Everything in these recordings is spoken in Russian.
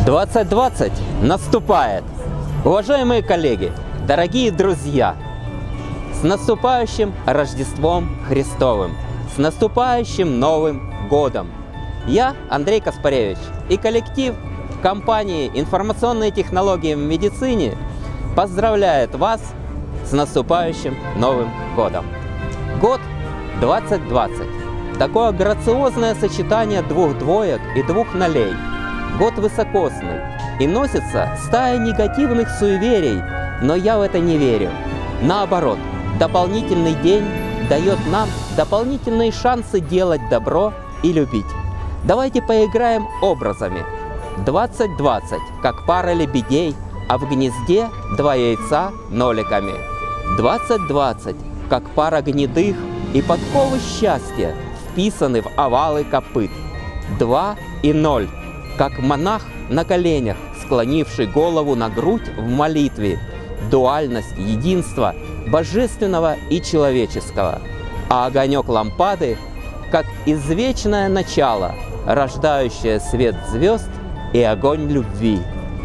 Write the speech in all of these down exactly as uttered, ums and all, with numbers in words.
двадцать двадцать наступает. Уважаемые коллеги, дорогие друзья, с наступающим Рождеством Христовым, с наступающим Новым годом! Я, Андрей Каспаревич, и коллектив компании «Информационные технологии в медицине» поздравляет вас с наступающим Новым годом! Год двадцать двадцать. Такое грациозное сочетание двух двоек и двух нолей. Год высокосный, и носится стая негативных суеверий, но я в это не верю. Наоборот, дополнительный день дает нам дополнительные шансы делать добро и любить. Давайте поиграем образами. двадцать двадцать, как пара лебедей, а в гнезде два яйца ноликами. двадцать двадцать, как пара гнедых, и подковы счастья вписаны в овалы копыт. Два и ноль, как монах на коленях, склонивший голову на грудь в молитве. Дуальность единства божественного и человеческого. А огонек лампады, как извечное начало, рождающее свет звезд и огонь любви.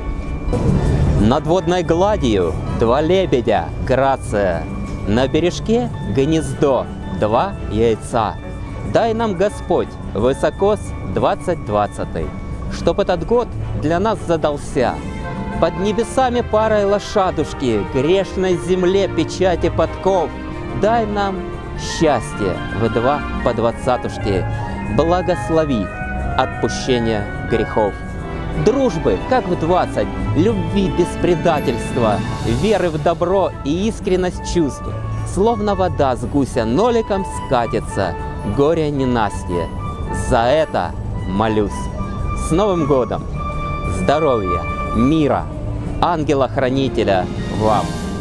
Над водной гладью два лебедя, грация. На бережке гнездо, два яйца. Дай нам, Господь, высокос двадцать двадцатый, чтоб этот год для нас задался. Под небесами парой лошадушки, грешной земле печати подков. Дай нам счастье в два по двадцатушке, благослови отпущение грехов. Дружбы, как в двадцать, любви без предательства, веры в добро и искренность чувств. Словно вода с гуся ноликом скатится, горе ненастье. За это молюсь. С Новым годом! Здоровья, мира, ангела-хранителя вам!